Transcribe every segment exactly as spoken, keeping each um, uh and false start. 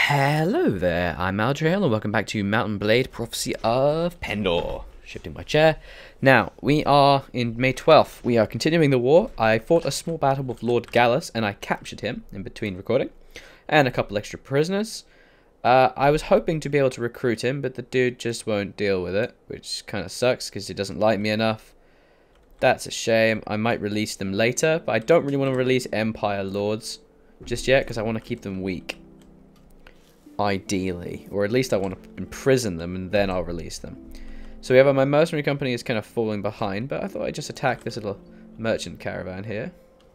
Hello there, I'm Aldrahill and welcome back to Mountain Blade Prophecy of Pendor. Shifting my chair. Now, we are in May twelfth. We are continuing the war. I fought a small battle with Lord Gallus and I captured him in between recording. And a couple extra prisoners. Uh, I was hoping to be able to recruit him, but the dude just won't deal with it, which kind of sucks because he doesn't like me enough. That's a shame. I might release them later, but I don't really want to release Empire Lords just yet because I want to keep them weak. Ideally, or at least I want to imprison them and then I'll release them. So we have uh, my mercenary company is kind of falling behind, but I thought I'd just attack this little merchant caravan here.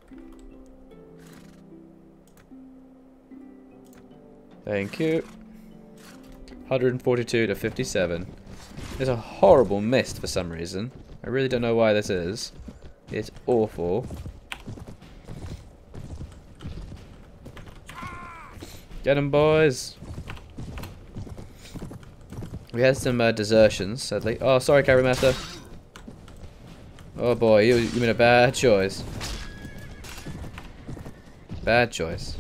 Thank you. one hundred forty-two to fifty-seven. There's a horrible mist for some reason. I really don't know why this is. It's awful. Get 'em, boys. We had some uh, desertions, sadly. Oh, sorry, Carry Master. Oh boy, you, you made a bad choice. Bad choice.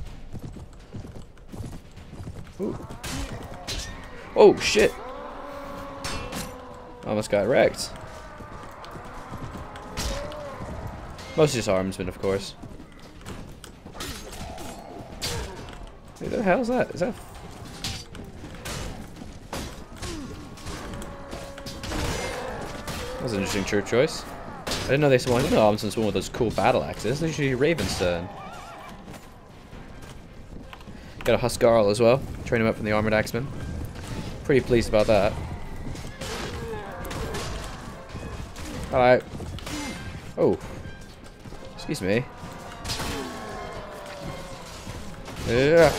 Ooh. Oh, shit. Almost got wrecked. Mostly just armsmen, of course. Who the hell is that? Is that... That was an interesting troop choice. I didn't know they spawned in arms and spawned with those cool battle axes. They're usually Raven's turn. Got a Huskarl as well. Train him up from the Armored Axeman. Pretty pleased about that. Alright. Oh. Excuse me. Yeah.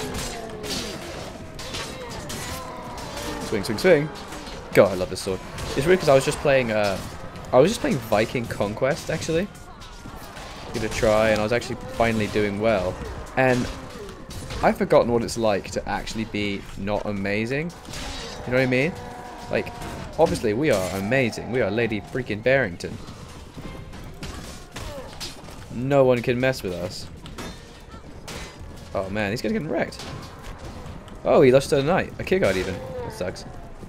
Swing, swing, swing. God, I love this sword. It's weird because I was just playing, uh, I was just playing Viking Conquest, actually. Give it a try, and I was actually finally doing well. And I've forgotten what it's like to actually be not amazing. You know what I mean? Like, obviously we are amazing. We are Lady freaking Barrington. No one can mess with us. Oh man, these guys are getting wrecked. Oh, he lost to the knight. A kick out even. That sucks.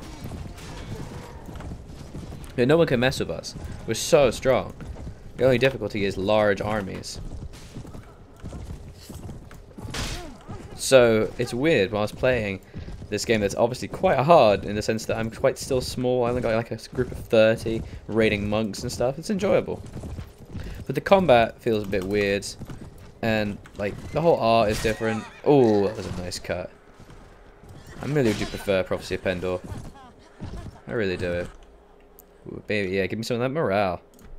Yeah, no one can mess with us. We're so strong. The only difficulty is large armies. So, it's weird when I was playing this game that's obviously quite hard in the sense that I'm quite still small. I only got like a group of thirty raiding monks and stuff. It's enjoyable. But the combat feels a bit weird. And, like, the whole art is different. Oh, that was a nice cut. I really do prefer Prophecy of Pendor. I really do it. Ooh, baby, yeah, give me some of that morale.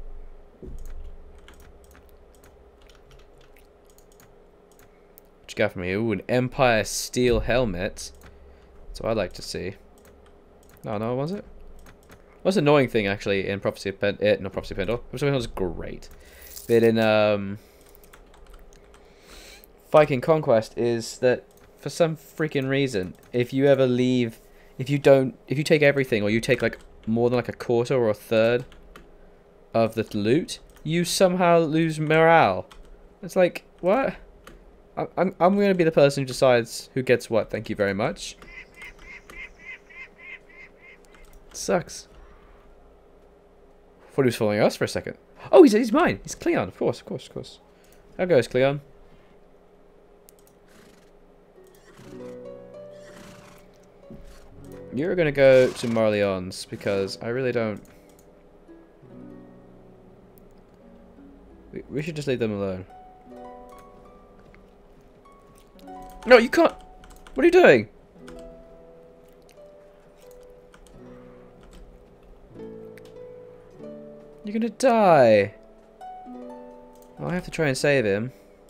What you got for me? Ooh, an Empire steel helmet. That's what I'd like to see. No, no, was it? Most annoying thing, actually, in Prophecy of Pendor, eh, not Prophecy of Pendor. Prophecy of Pendor was great. But in, um... Viking Conquest is that, for some freaking reason, if you ever leave... If you don't... If you take everything, or you take, like, more than like a quarter or a third of the loot, you somehow lose morale. It's like, what? I'm, I'm, I'm going to be the person who decides who gets what, thank you very much. It sucks. Thought he was following us for a second. Oh, he's, he's mine. He's Cleon, of course, of course, of course. How goes, Cleon? You're going to go to Marleon's because I really don't... We, we should just leave them alone. No, you can't! What are you doing? You're going to die. Oh, I have to try and save him.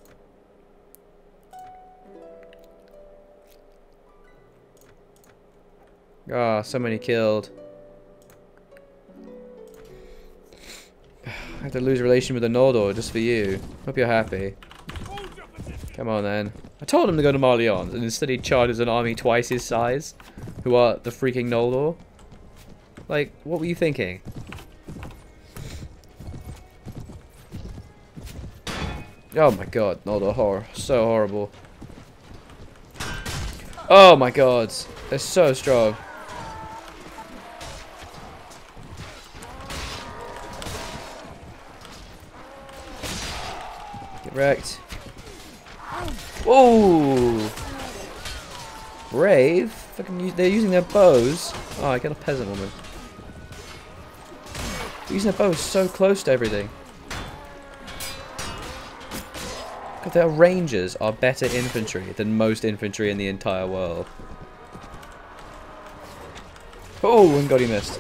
Ah, oh, so many killed. I had to lose a relation with a Noldor just for you. Hope you're happy. Come on then. I told him to go to Marleon's and instead he charges an army twice his size, who are the freaking Noldor. Like, what were you thinking? Oh my god, Noldor horror. So horrible. Oh my god. They're so strong. Get wrecked. Whoa! Brave? Fucking, they're using their bows. Oh, I got a peasant woman. They're using their bows so close to everything. God, their rangers are better infantry than most infantry in the entire world. Oh, and God, he missed.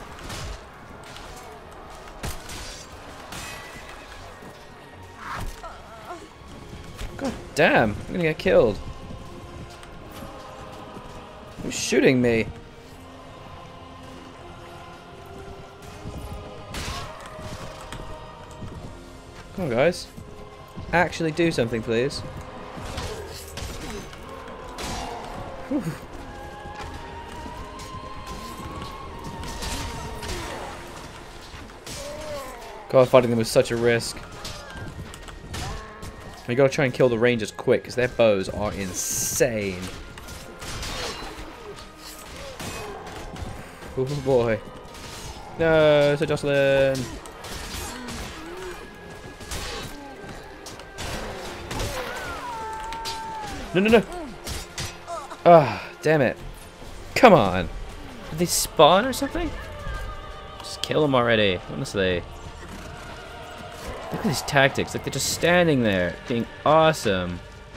God damn, I'm gonna get killed. Who's shooting me? Come on, guys. Actually do something, please. Whew. God, fighting them was such a risk. We gotta try and kill the rangers quick, because their bows are insane. Oh boy. No, Sir Jocelyn. No, no, no. Ah, damn it. Come on. Did they spawn or something? Just kill them already, honestly. Look at these tactics. Like, they're just standing there, being awesome.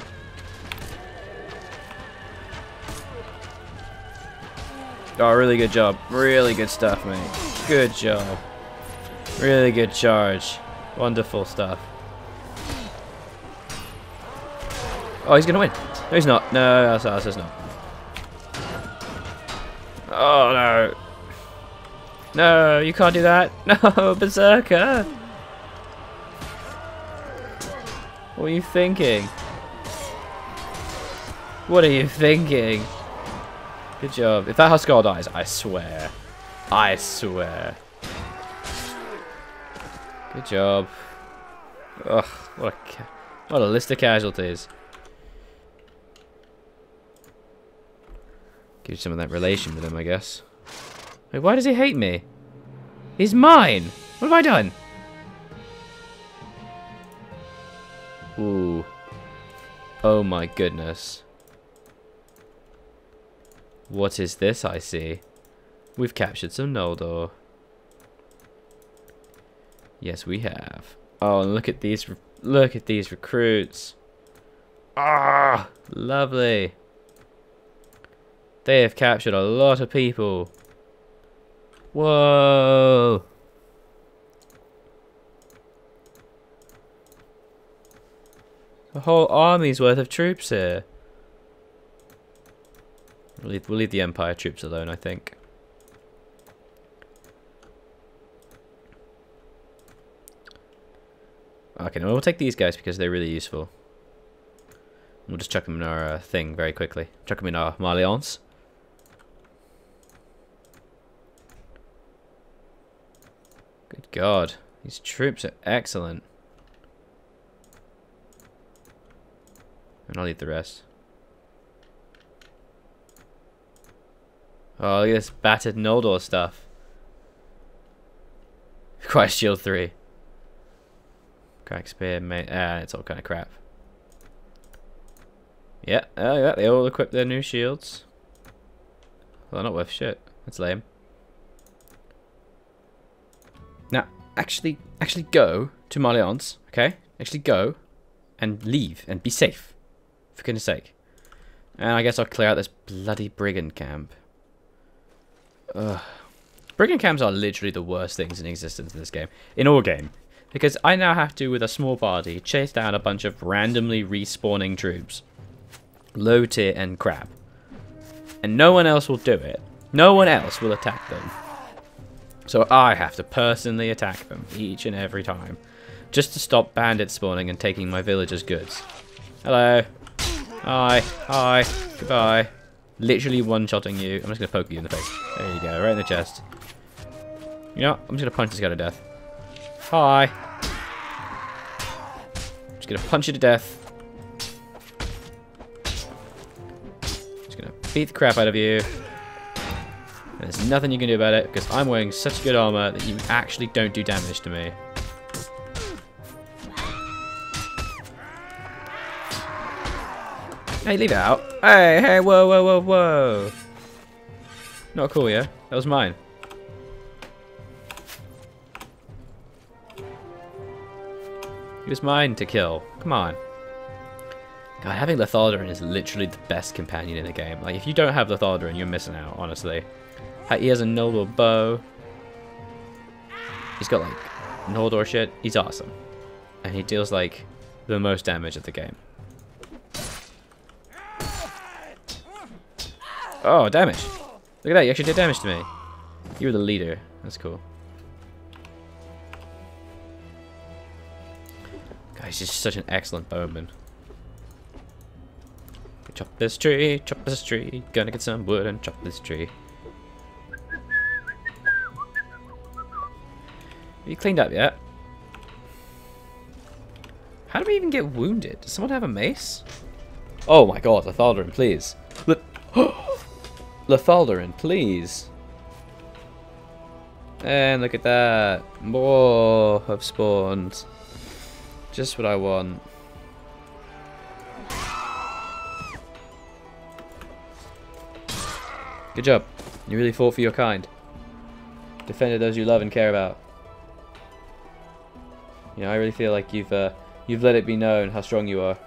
Oh, really good job. Really good stuff, mate. Good job. Really good charge. Wonderful stuff. Oh, he's gonna win. No, he's not. No, that's, that's, that's not. Oh, no. No, you can't do that. No, Berserker. What are you thinking? What are you thinking? Good job. If that Huskar dies, I swear. I swear. Good job. Ugh, what a, ca what a list of casualties. Give some of that relation with him, I guess. Wait, why does he hate me? He's mine! What have I done? Ooh. Oh my goodness. What is this I see? We've captured some Noldor. Yes, we have. Oh, and look at these look at these recruits. Ah, lovely. They have captured a lot of people. Whoa. A whole army's worth of troops here. We'll leave, we'll leave the Empire troops alone, I think. Okay, no, we'll take these guys because they're really useful. We'll just chuck them in our uh, thing very quickly. Chuck them in our Malleance. Good God, these troops are excellent. And I'll leave the rest. Oh, look at this battered Noldor stuff. Quite shield three. Crack spear, mate. Ah, it's all kind of crap. Yeah, oh yeah, they all equip their new shields. Well, they're not worth shit. That's lame. Now, actually, actually go to Malleance, okay? Actually go and leave and be safe. For goodness sake. And I guess I'll clear out this bloody brigand camp. Ugh. Brigand camps are literally the worst things in existence in this game. In all game. Because I now have to, with a small party, chase down a bunch of randomly respawning troops. Low tier and crap. And no one else will do it. No one else will attack them. So I have to personally attack them each and every time. Just to stop bandits spawning and taking my villagers' goods. Hello. Hi. Hi. Goodbye. Literally one-shotting you. I'm just going to poke you in the face. There you go. Right in the chest. You know what? I'm just going to punch this guy to death. Hi. Just going to punch you to death. Just going beat the crap out of you. And there's nothing you can do about it because I'm wearing such good armor that you actually don't do damage to me. Hey, leave it out. Hey, hey, whoa, whoa, whoa, whoa. Not cool, yeah? That was mine. It was mine to kill. Come on. God, having Lethaldarin is literally the best companion in the game. Like, if you don't have Lethaldarin, you're missing out, honestly. He has a Noldor bow. He's got, like, Noldor shit. He's awesome. And he deals, like, the most damage of the game. Oh, damage. Look at that, you actually did damage to me. You were the leader. That's cool. God, he's just such an excellent bowman. Chop this tree, chop this tree. Gonna get some wood and chop this tree. Have you cleaned up yet? How do we even get wounded? Does someone have a mace? Oh my god, Lethaldarin, please. Le Lethaldarin, please. And look at that. More have spawned. Just what I want. Good job. You really fought for your kind. Defended those you love and care about. You know, I really feel like you've uh, you've let it be known how strong you are.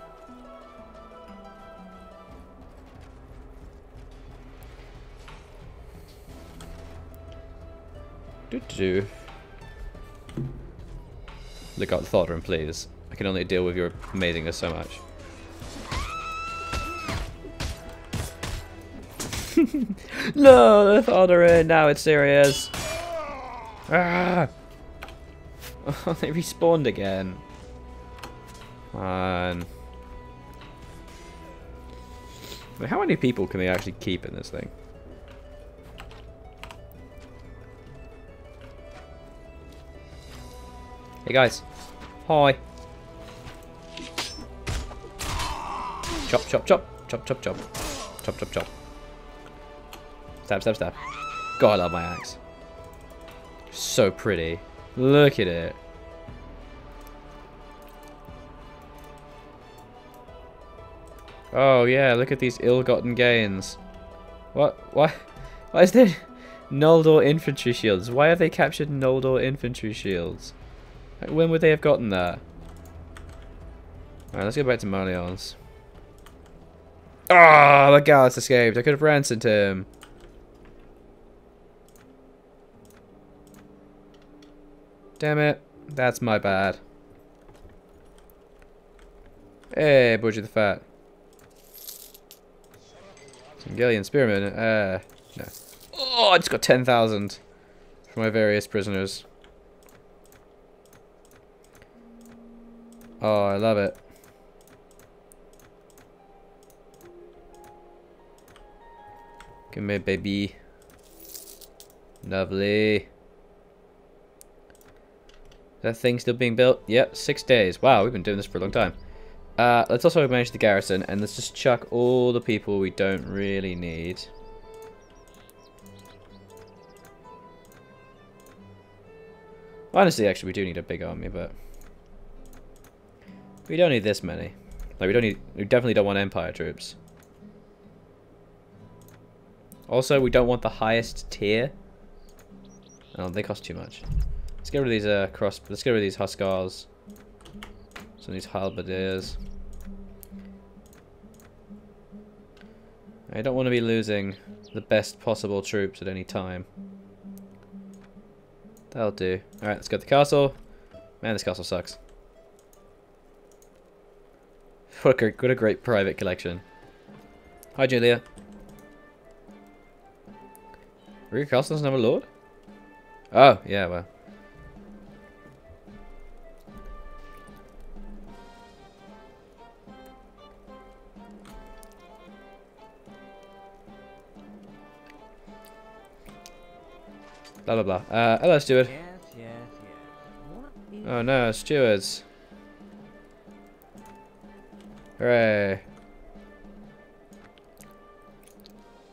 Do do. Look out, Thordarin, please. I can only deal with your amazingness so much. No, Thordarin, now it's serious. Ah! Oh, they respawned again. Come on. Wait, how many people can they actually keep in this thing? Hey guys. Hi. Chop, chop, chop. Chop, chop, chop. Chop, chop, chop. Stab, stab, stab. God, I love my axe. So pretty. Look at it. Oh yeah, look at these ill-gotten gains. What? Why? Why is there Noldor infantry shields? Why have they captured Noldor infantry shields? Like, when would they have gotten that? Alright, let's go back to Marleon's. Ah, oh, the Gallus escaped. I could have ransomed him. Damn it. That's my bad. Hey, Budgie the Fat. Singelian Spearman. Uh, no. Oh, I just got ten thousand for my various prisoners. Oh, I love it. Come here, baby. Lovely. That thing still being built? Yep, six days. Wow, we've been doing this for a long time. Uh, let's also manage the garrison, and let's just chuck all the people we don't really need. Honestly, actually, we do need a big army, but we don't need this many. Like, we don't need. We definitely don't want Empire troops. Also, we don't want the highest tier. Oh, they cost too much. Let's get rid of these uh, cross. Let's get rid of these Huskars. Some of these halberdiers. I don't want to be losing the best possible troops at any time. That'll do. All right, let's go to the castle. Man, this castle sucks. What a great, what a great private collection. Hi, Julia. Riga Castle doesn't have a lord? Oh, yeah, well. Blah, blah, blah. Uh, hello, steward. Yes, yes, yes. Oh, no, stewards. Hooray.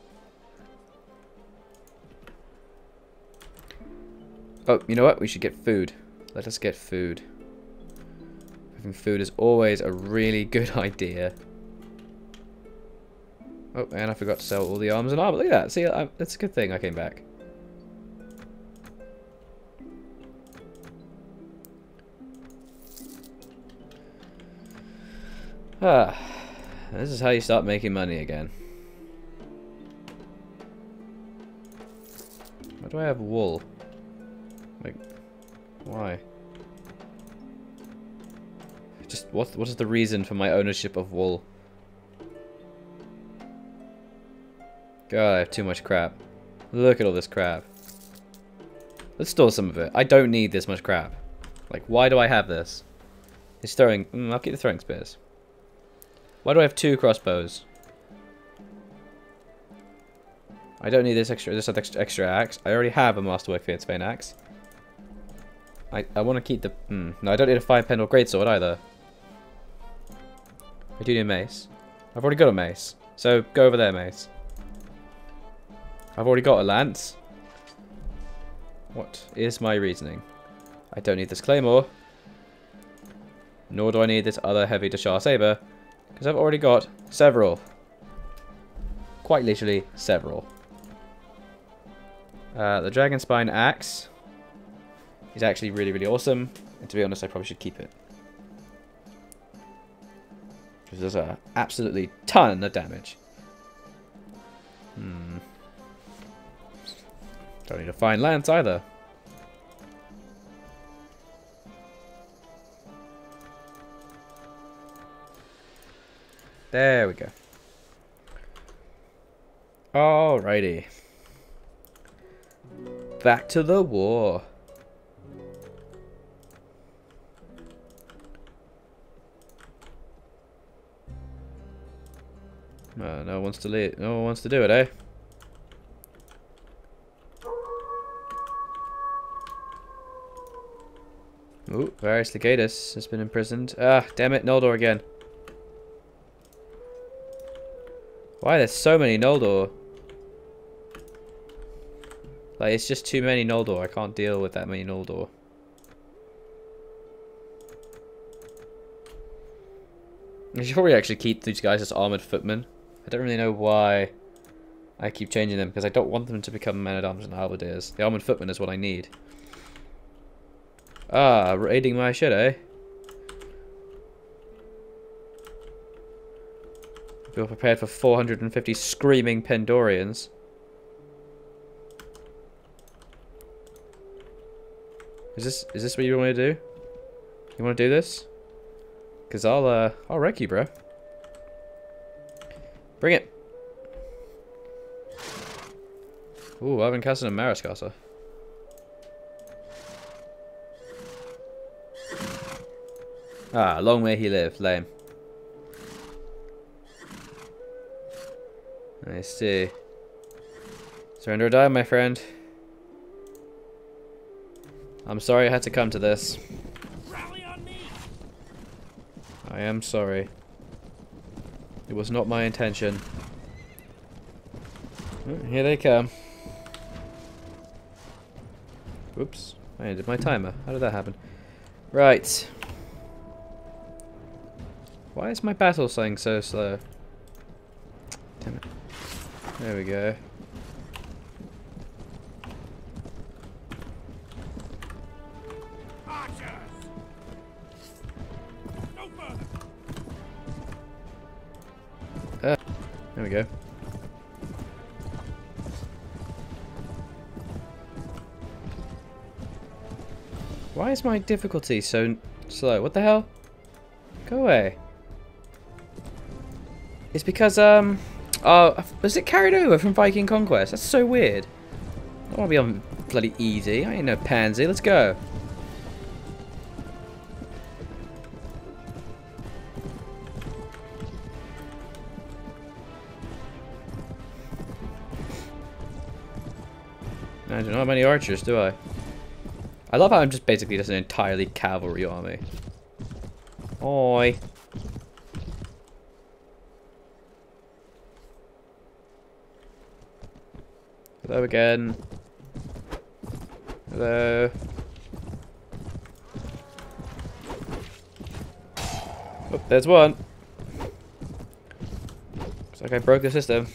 Oh, you know what? We should get food. Let us get food. Having food is always a really good idea. Oh, and I forgot to sell all the arms and armor. Look at that. See, I, that's a good thing I came back. Ah, this is how you start making money again. Why do I have wool? Like, why? Just what? What is the reason for my ownership of wool? God, I have too much crap. Look at all this crap. Let's store some of it. I don't need this much crap. Like, why do I have this? He's throwing. Mm, I'll keep the throwing spears. Why do I have two crossbows? I don't need this extra. This extra, extra axe. I already have a masterwork Fiat's Vein axe. I I want to keep the. Hmm. No, I don't need a five Pendor greatsword either. I do need a mace. I've already got a mace, so go over there, mace. I've already got a lance. What is my reasoning? I don't need this claymore. Nor do I need this other heavy Dashar saber. Because I've already got several. Quite literally, several. Uh, the Dragon Spine axe is actually really, really awesome. And to be honest, I probably should keep it. Because there's a absolutely ton of damage. Hmm. Don't need a fine lance either. There we go. Alrighty. Back to the war. Uh, no one wants to leave. No one wants to do it, eh? Ooh, Varys Legatus has been imprisoned. Ah, damn it, Noldor again. Why there's so many Noldor? Like, it's just too many Noldor. I can't deal with that many Noldor. I should probably actually keep these guys as armored footmen. I don't really know why I keep changing them, because I don't want them to become men-at-arms and halberdiers. The armored footman is what I need. Ah, raiding my shit, eh? Feel prepared for four hundred fifty screaming Pendorians. Is this is this what you want to do? You want to do this? Cause I'll uh I'll wreck you, bro. Bring it. Ooh, I've been casting a Maris Castle. Ah, long may he live, lame. I see. Surrender or die, my friend. I'm sorry I had to come to this. Rally on me. I am sorry. It was not my intention. Oh, here they come. Whoops. I ended my timer. How did that happen? Right. Why is my battle saying so slow? Damn it. There we go. Archers. No further. Ah, there we go. Why is my difficulty so slow? What the hell? Go away. It's because, um... Oh, was it carried over from Viking Conquest? That's so weird. I don't want to be on bloody easy. I ain't no pansy. Let's go. I don't have many archers, do I? I love how I'm just basically just an entirely cavalry army. Oi. Hello again. Hello. Oh, there's one. Looks like I broke the system.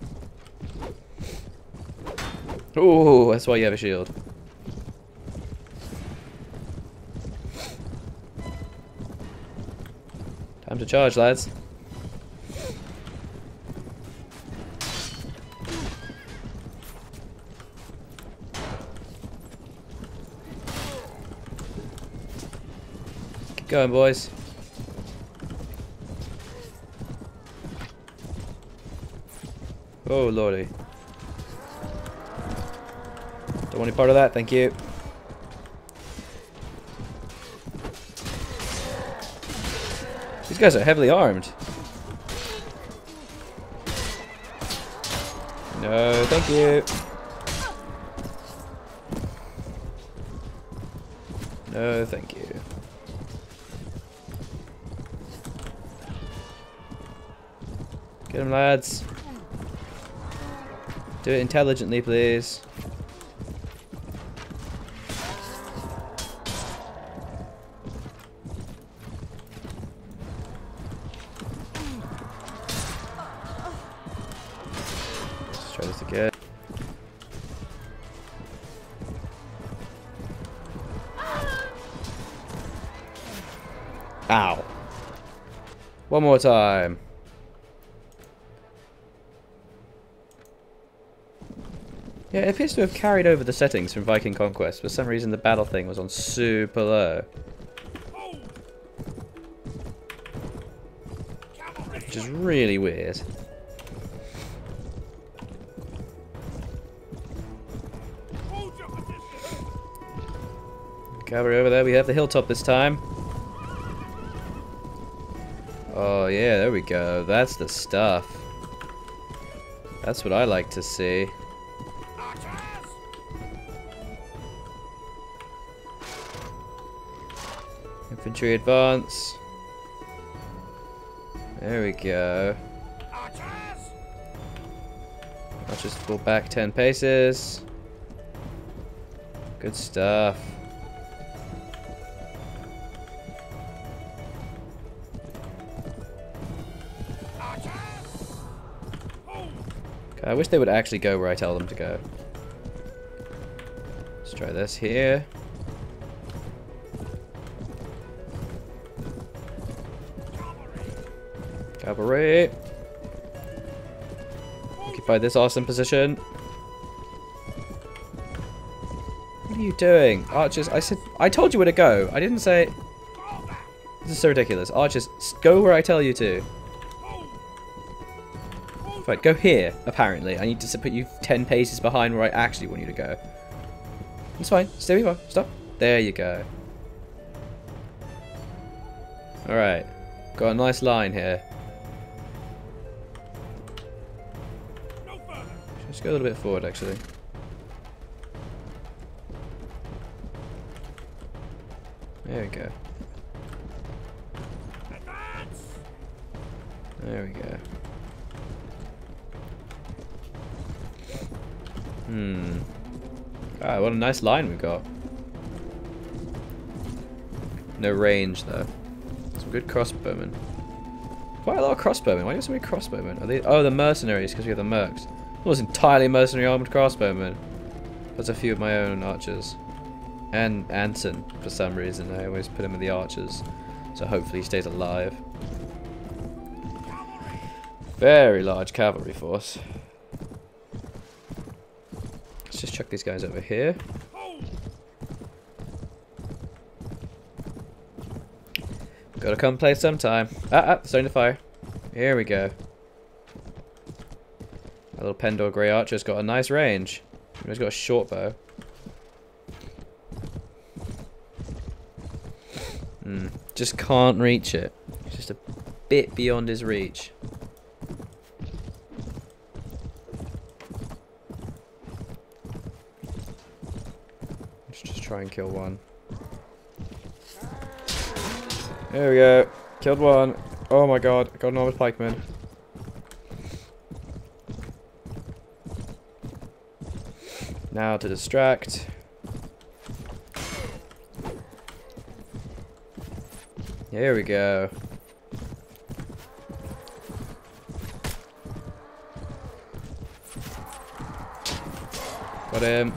Ooh, that's why you have a shield. Time to charge, lads. Keep going, boys. Oh, lordy. Don't want any part of that, thank you. These guys are heavily armed. No, thank you. No, thank you. Get him, lads. Do it intelligently, please. Let's try this again. Ow. One more time. Yeah, it appears to have carried over the settings from Viking Conquest. For some reason, the battle thing was on super low. Which is really weird. Cavalry over there. We have the hilltop this time. Oh, yeah, there we go. That's the stuff. That's what I like to see. Infantry advance. There we go. I'll just fall back ten paces. Good stuff. Okay, I wish they would actually go where I tell them to go. Let's try this here. Cavalry. Occupy this awesome position. What are you doing? Archers, I said, I told you where to go. I didn't say... This is so ridiculous. Archers, go where I tell you to. Right, go here, apparently. I need to put you ten paces behind where I actually want you to go. It's fine. Stay where you are. Stop. There you go. Alright. Got a nice line here. Just go a little bit forward, actually. There we go. There we go. Hmm. Ah, what a nice line we've got. No range, though. Some good crossbowmen. Quite a lot of crossbowmen. Why do you have so many crossbowmen? Are they? Oh, the mercenaries, because we have the mercs. Almost entirely mercenary armored crossbowmen. There's a few of my own archers. And Anson, for some reason. I always put him with the archers. So hopefully he stays alive. Very large cavalry force. Let's just chuck these guys over here. Gotta come play sometime. Ah, ah, starting to fire. Here we go. A little Pendor Grey Archer's got a nice range. He's got a short bow. Hmm. Just can't reach it. It's just a bit beyond his reach. Let's just try and kill one. There we go. Killed one. Oh my god. I got an armored pikeman. Now to distract. Here we go. Got him.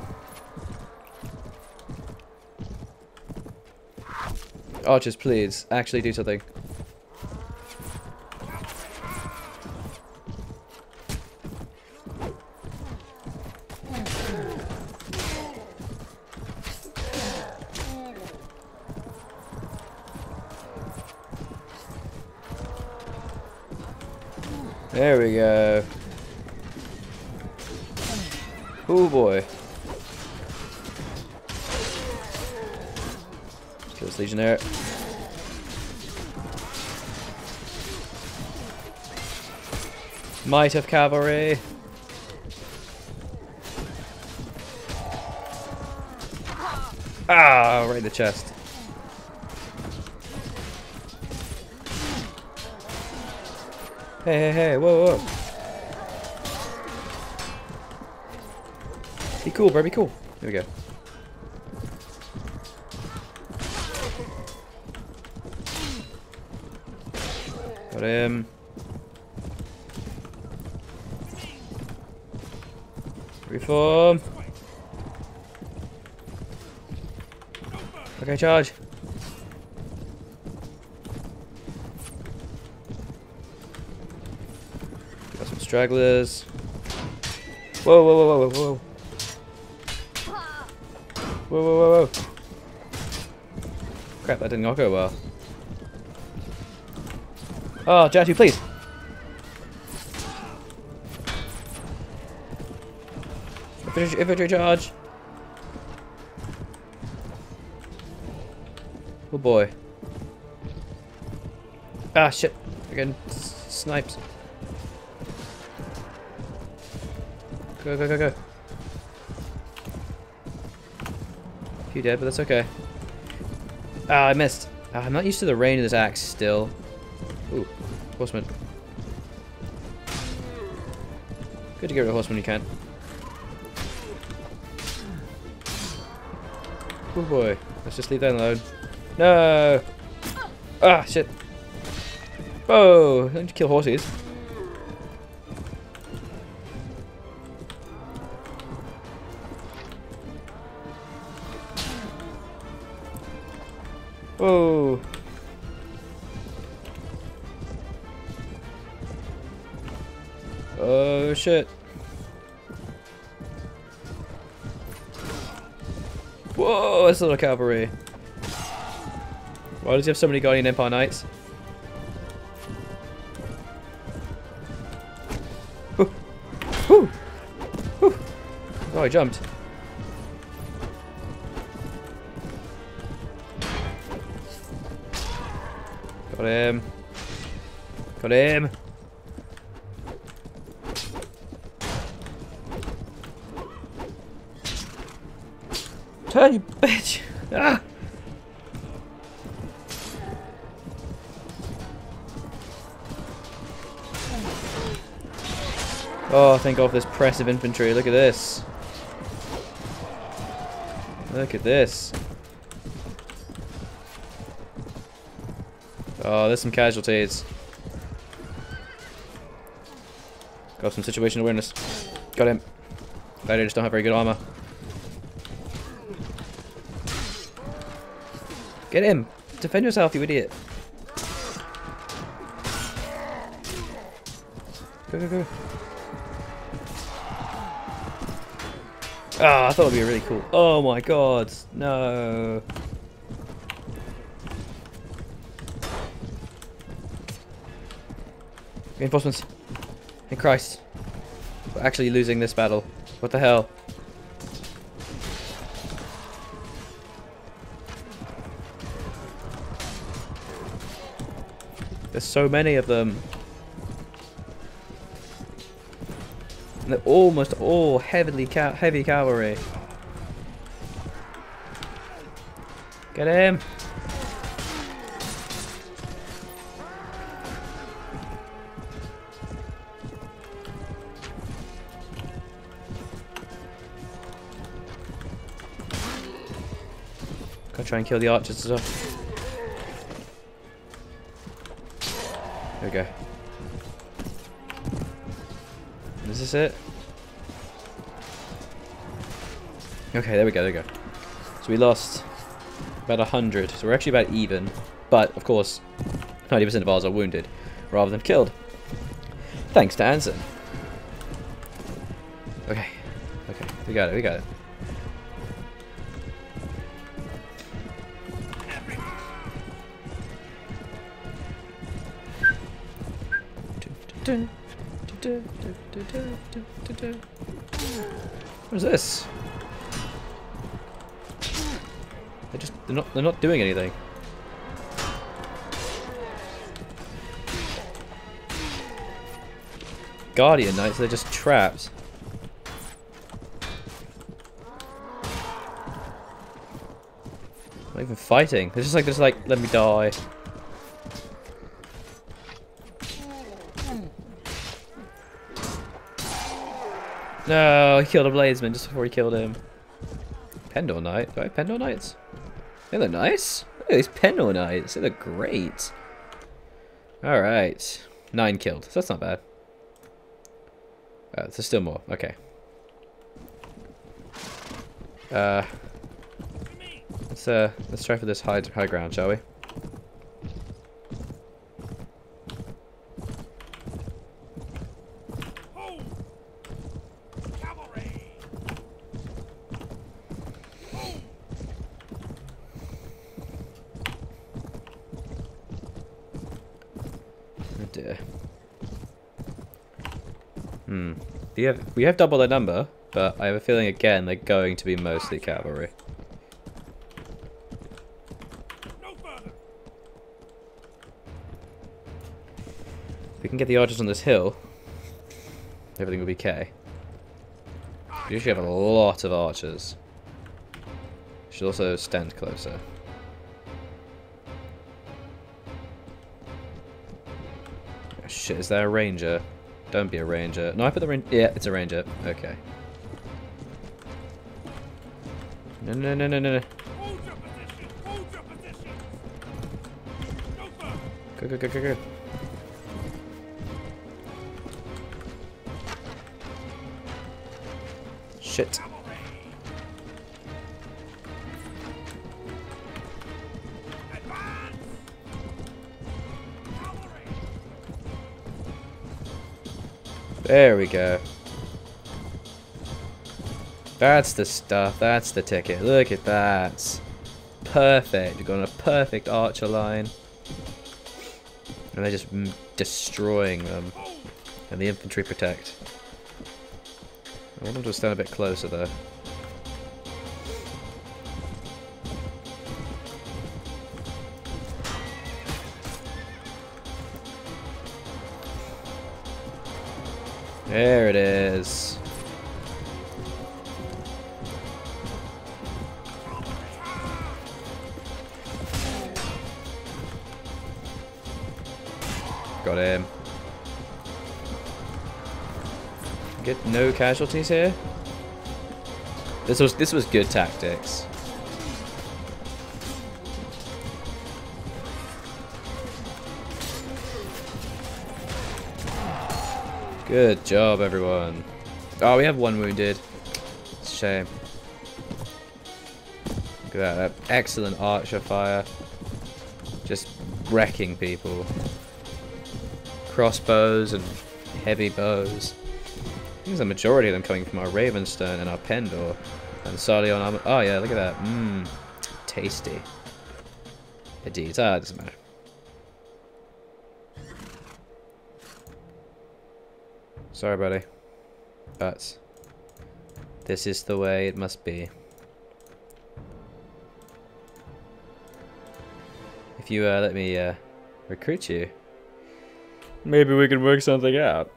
Archers, please, actually do something. There we go. Oh boy. Kill this legionnaire. Might have cavalry. Ah, right in the chest. Hey, hey, hey, whoa, whoa. Be cool, bro, be cool. Here we go. Got him. Reform. Okay, charge. Got some stragglers. Whoa, whoa, whoa, whoa, whoa. Whoa, whoa, whoa, whoa. Crap, that did not go well. Oh, Jatu, please. Infantry, infantry charge. Oh boy. Ah, shit. Again, snipes. Go, go, go, go. Few dead, but that's okay. Ah, I missed. Ah, I'm not used to the range of this axe still. Ooh, horseman. Good to get rid of horseman when you can. Oh boy. Let's just leave that alone. No! Ah, shit. Whoa! Don't you kill horses. Whoa! Oh shit! Whoa! That's a little cavalry. Why does he have so many Guardian Empire Knights? Woo! Woo! Woo! Oh, I jumped. Got him. Got him. Turn, you bitch! Ah! Oh, thank God for this press of infantry. Look at this. Look at this. Oh, there's some casualties. Got some situational awareness. Got him. Gladiators don't have very good armor. Get him! Defend yourself, you idiot! Go, go, go. Ah, I thought it would be really cool. Oh my God, no. Reinforcements. In Christ. We're actually losing this battle. What the hell? There's so many of them. And they're almost all heavily ca heavy cavalry. Get him! Gotta try and kill the archers as well. we go. Is this it? Okay, there we go, there we go. So we lost about a hundred. So we're actually about even. But, of course, ninety percent of ours are wounded rather than killed. Thanks to Anson. Okay. Okay, we got it, we got it. What is this? They're just they're not they're not doing anything. Guardian Knights, they're just trapped. Not even fighting. They're just like just like let me die. No, he killed a Bladesman just before he killed him. Pendor Knight. Do I have Pendor Knights? They look nice. Look at these Pendor Knights. They look great. Alright. Nine killed. So that's not bad. Uh, there's still more. Okay. Uh, let's uh, let's try for this high high ground, shall we? Oh dear. Hmm. We have we have double their number, but I have a feeling again they're going to be mostly cavalry. No further. If we can get the archers on this hill, everything will be okay. We usually have a lot of archers. Should also stand closer. Oh, shit, is there a ranger? Don't be a ranger. No, I put the ranger. Yeah, it's a ranger. Okay. No, no, no, no, no, no. Hold your position. Hold your position. No further. Go, go, go, go, go. Shit. Cavalry. Advance. Cavalry. There we go. That's the stuff. That's the ticket. Look at that. Perfect. We've got a perfect archer line. And they're just mm, destroying them. And the infantry protect. I want them to stand a bit closer though. There it is. Got him. Get no casualties here. This was this was good tactics. Good job, everyone. Oh, we have one wounded. It's a shame. Look at that, that excellent archer fire. Just wrecking people. Crossbows and heavy bows. I think there's a majority of them coming from our Ravenstone and our Pendor. And Sarlion armor. Oh yeah, look at that. Mmm. Tasty. Indeed. Ah, it doesn't matter. Sorry, buddy. But this is the way it must be. If you uh, let me uh, recruit you, maybe we can work something out.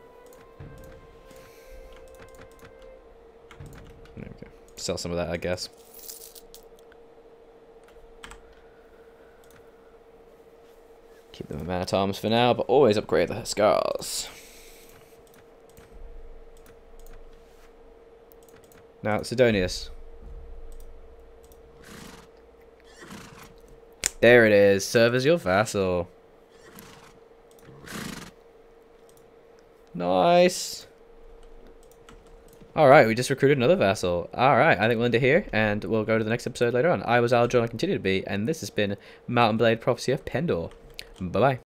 There we go. Sell some of that, I guess. Keep them at man at arms for now, but always upgrade the scars. Now, Sidonius. There it is. Serve as your vassal. Nice. Alright, we just recruited another vassal. Alright, I think we'll end it here, and we'll go to the next episode later on. I was Aldrahill, and I continue to be, and this has been Mountain Blade Prophecy of Pendor. Bye-bye.